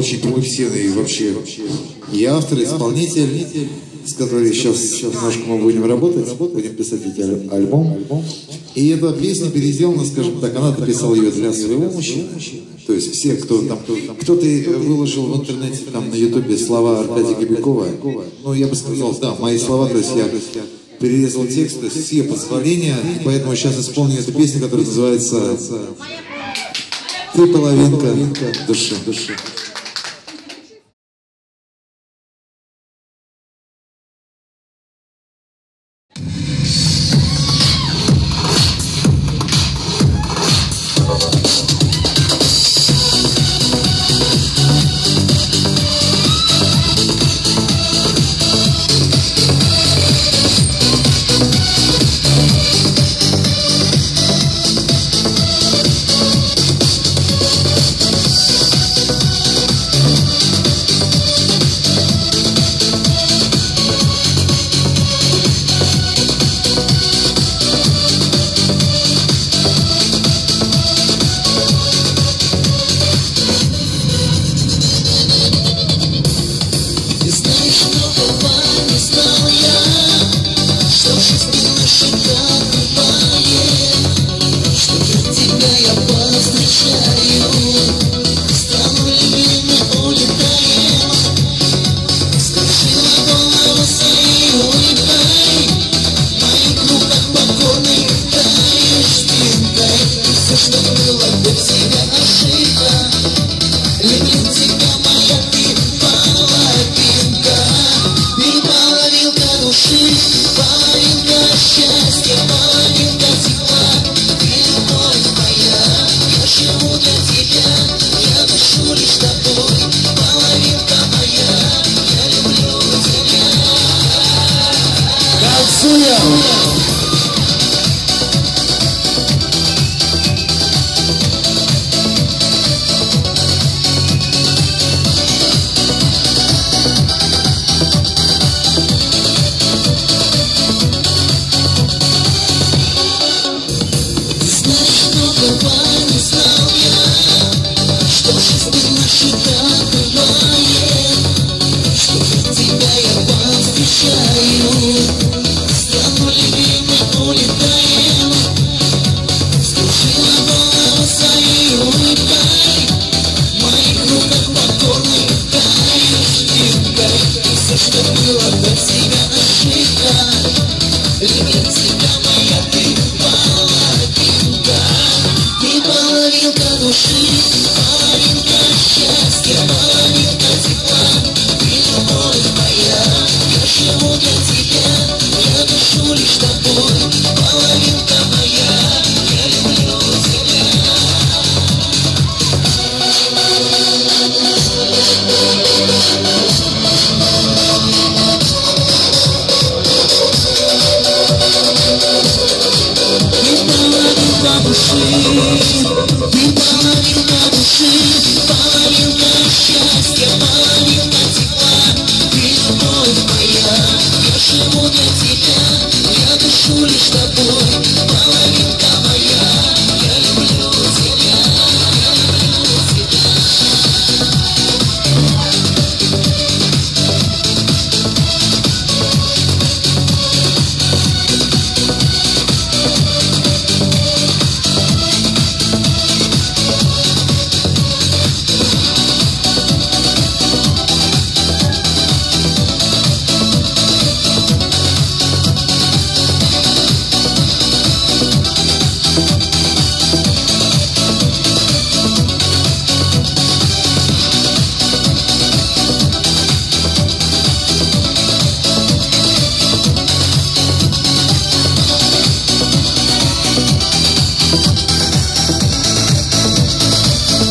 очень продуктивный вообще и автор, и исполнитель, с которой сейчас немножко мы будем работать, будем писать эти альбом. И эта песня переделана, скажем так, она написала ее для своего мужчины. То есть все, кто там, кто-то выложил в интернете, там на ютубе слова Аркадия Кобякова, ну я бы сказал, да, мои слова, то есть я перерезал текст, то есть с ее позволения, и поэтому сейчас исполню эту песню, которая называется «Ты половинка души».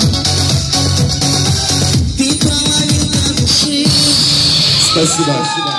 Спасибо.